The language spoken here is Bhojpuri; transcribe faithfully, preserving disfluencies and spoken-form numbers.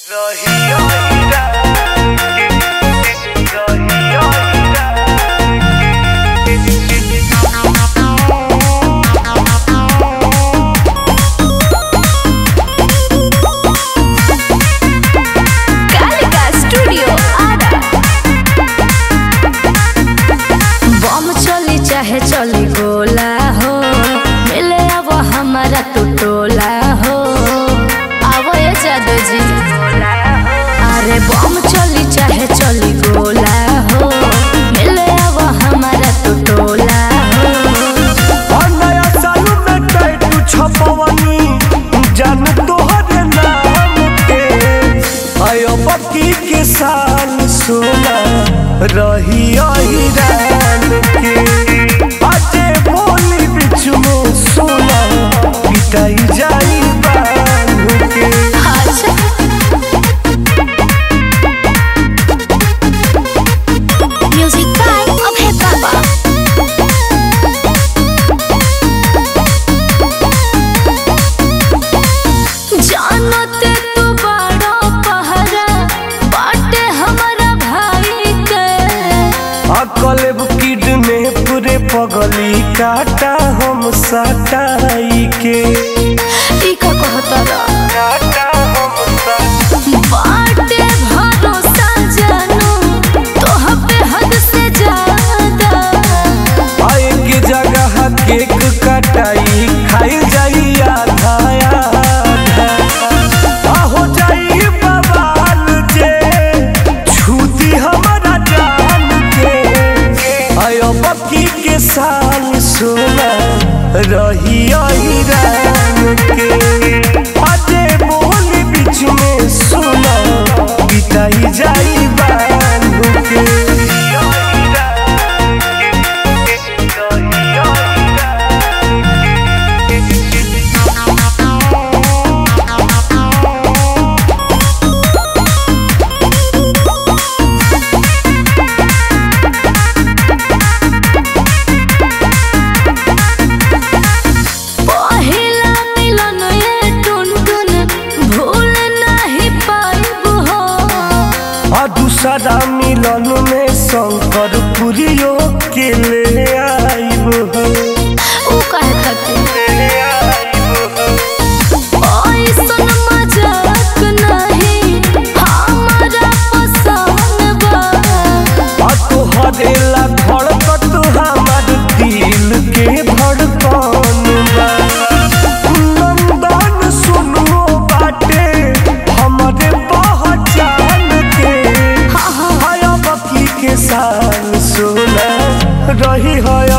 चाहे चली गोला हो मिले अब हमारा टोला हो आवो ये जादू जी अरे बम चली चाहे चली गोला हो मिले अब हमारा टोला हो नया साल में टैटू छपवनी जान तोहरे नाम के आयो बकी के साल सोना रही रान के आजे बोली बिच में सोना पिटाई जाई बांध के म्यूजिक बाय अभय बाबा जानते तू बड़ा पहरा बाटे हमारा भाई के अकलेब किडने पूरे पगली काटा हम सटाई के ई का कहता काटा हम सटाई बाटे भरोसा जानू तोह पे हद से ज्यादा आए के जगह केक कटाई खाई जाई आधा आधा हो जाई बवाल जे छूती हमारा जान के आयो बकी के साल सोना रही रान के आजे बोली बीच में सोना पिटाई जाई बांध के दूसरा मिलन में शंकर पुरियो के ले आइब हो ऊ काहे खातिर ले आइब हो ऐसन मजाक नहीं हमारा पसंद बा आ तोहरे ला धड़कत हमार दिल के धड़कन बा नंदन सुनो बाटे हमारे पहचान के हाया बकी के साल सोना रही है